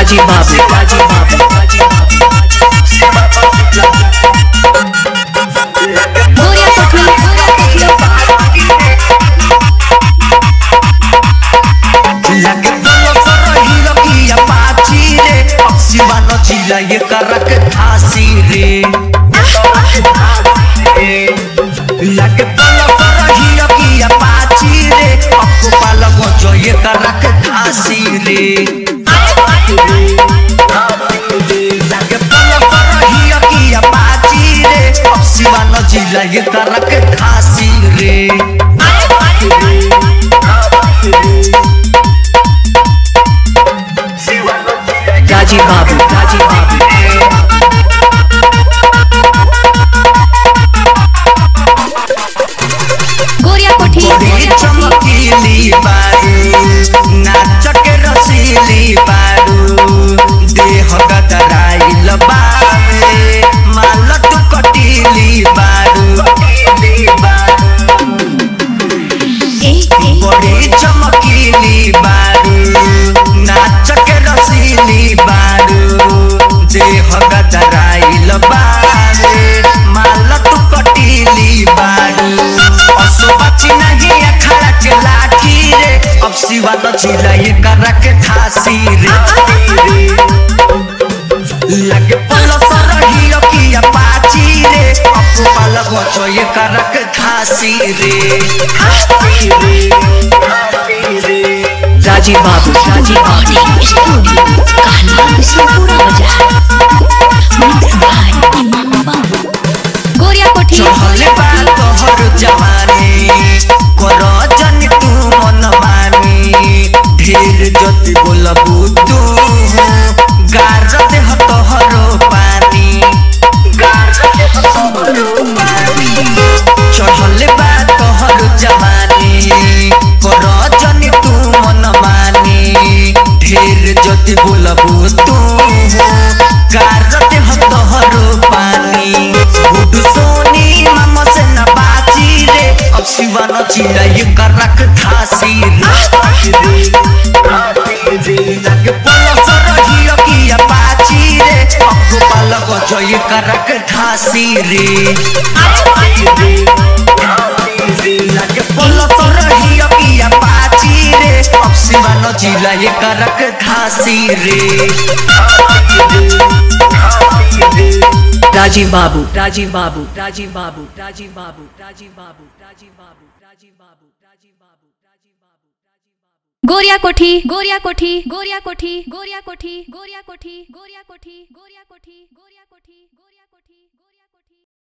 राजीव बाबू ये करक फांसी रे लगे पलो रहियो की अपाची रे अक्को पालो जो ये करक फांसी रे लगे पलो रहियो की अपाची रे शिवानो जिला ये करक फांसी रे राजीव बाबू चमकीली बारू नाच के रसीली बारू देह गदराइल बावे माल तू कटीली बारू बड़ी चमकीली बारू नाच के रसीली बारू देह गदराइल बावे माल तू कटीली बारू असोबाची नहीं अखड़ा के लाठी रे अब सिवा न चिला ये करक खासी रे लगे पलो सरहियो की अपाची रे अब पाल गोचो ये करक खासी रे राजीव बाबू चढ़ले बा तोहर जवानी करो जनी तू मन मानी ढेर जति बोलबू तू गार देह तोहरो पानी चढ़ले बा तोहर जवानी करो जनी तू मन मानी ढेर जति बोलबू तू गार देह तोहरो पानी बुड सोनी मामा से न बाची रे अब शिवा न चिला ये करक खासी रे लगे पलो सरहियो की अपाची रे अब गोपाल को जो ये करक खासी रे लगे पलो सरहियो की अपाची रे अब शिवा न चिला ये करक खासी रे राजीव बाबू गोरिया कोठी